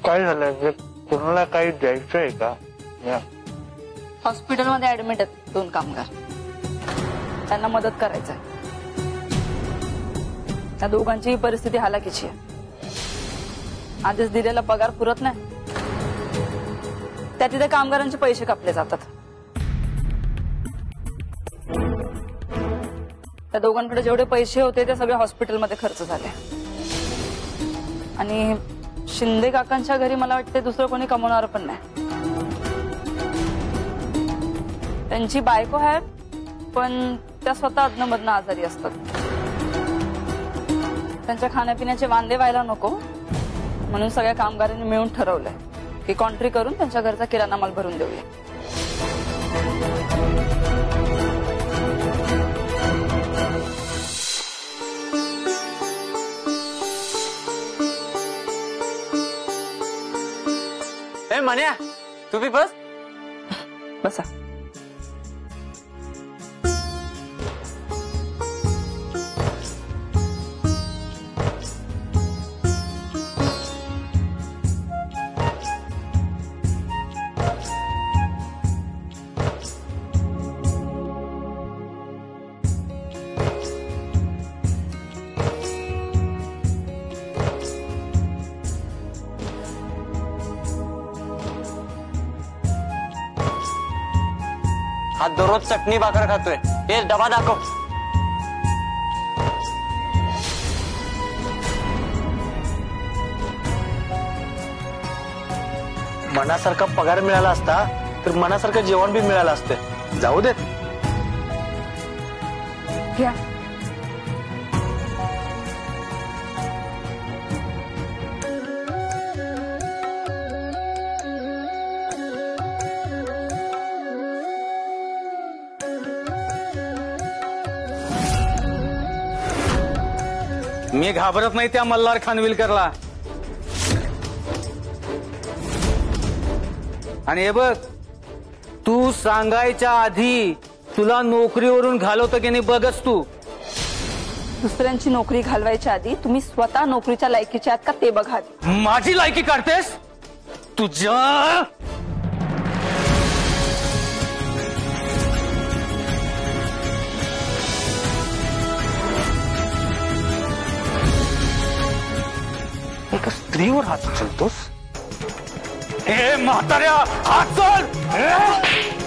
काय झालंय? कोणाला काही द्यायचंय का? हॉस्पिटलमध्ये ऍडमिट आहेत 2 कामगार, त्यांना मदत करायचंय. त्या दोघांची परिस्थिती हालाकीची आहे. आधीच दिलेला पगार पुरत नाही, त्या तिथे कामगारांचे पैसे कापले जातात. त्या दोघांकडे जेवढे पैसे होते ते सगळे हॉस्पिटलमध्ये खर्च झाले. आणि शिंदे काकांच्या घरी मला वाटते दुसरं कोणी कमवणार पण नाही. त्यांची बायको आहे, पण त्या स्वतः अधनमधनं आजारी असतात. त्यांच्या खाण्यापिण्याचे वांदे व्हायला नको म्हणून सगळ्या कामगारांनी मिळून ठरवलंय की कॉन्ट्री करून त्यांच्या घरचा किराणा माल भरून देऊया. मन्या, तू भी बस. बसा. हा दररोज चटणी भाकर खातोय. हे डबा दाखव. मनासारखा पगार मिळाला असता तर मनासारखं जेवण बी मिळालं असतं. जाऊ देत. घ्या. मी घाबरत नाही त्या मल्हार खानविलकरला. आणि हे बघ, तू सांगायच्या आधी तुला नोकरीवरून घालवतं की नाही बघच तू. दुसऱ्यांची नोकरी घालवायच्या आधी तुम्ही स्वतः नोकरीच्या लायकीचे आहात का ते बघा. माझी लायकी काढतेस तुझ्या. एका स्त्रीवर हात उचलतोस? ए म्हाताऱ्या, हात सोड.